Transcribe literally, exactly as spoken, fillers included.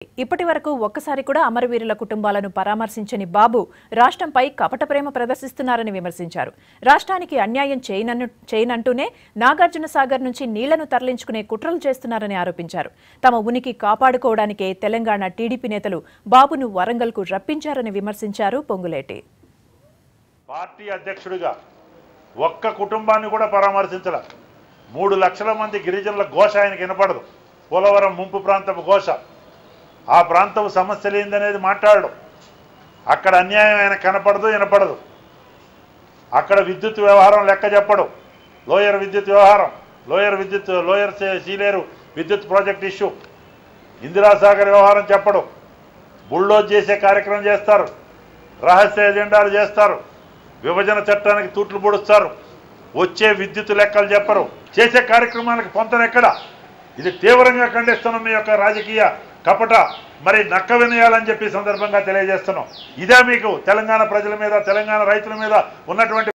ఇప్పటి వరకు ఒక్కసారి కూడా అమరవీరుల కుటుంబాలను పరామర్శించని బాబు రాష్ట్రంపై కపట ప్రేమ ప్రదర్శిస్తున్నారని విమర్శించారు. రాష్ట్రానికి అన్యాయం చేయనన్ను చేయనంటూనే నాగార్జున సాగర్ నుంచి నీళ్లను తరలించుకునే కుట్రలు చేస్తున్నారని ఆరోపించారు. తమ ఉనికి కాపాడుకోవడానికే తెలంగాణ టీడీపీ నేతలు బాబును వరంగల్కు రప్పించారని విమర్శించారు పొంగులేటి. పార్టీ అధ్యక్షుడిగా ఒక్క కుటుంబాన్ని కూడా పరామర్శించల. మూడు లక్షల మంది గిరిజనుల ఘోష ఆయనకి వినపడదు. పోలవరం ముంపు ప్రాంతపు ఘోష, ఆ ప్రాంతం సమస్యలు ఏందనేది మాట్లాడడం. అక్కడ అన్యాయం ఆయన కనపడదు, వినపడదు. అక్కడ విద్యుత్ వ్యవహారం లెక్క చెప్పడం, లోయర్ విద్యుత్ వ్యవహారం, లోయర్ విద్యుత్ లోయర్ సీలేరు విద్యుత్ ప్రాజెక్ట్ ఇష్యూ, ఇందిరాసాగర్ వ్యవహారం చెప్పడం. బుల్డోజ్ చేసే కార్యక్రమం చేస్తారు, రహస్య ఎజెండాలు చేస్తారు, విభజన చట్టానికి తూట్లు పొడుస్తారు, వచ్చే విద్యుత్ లెక్కలు చెప్పరు, చేసే కార్యక్రమాలకు పొంతనెక్కడ. ఇది తీవ్రంగా ఖండిస్తున్నాం. మీ యొక్క రాజకీయ కపట మరి నక్క వినయాలని చెప్పి సందర్భంగా తెలియజేస్తున్నాం. ఇదే మీకు తెలంగాణ ప్రజల మీద, తెలంగాణ రైతుల మీద ఉన్నటువంటి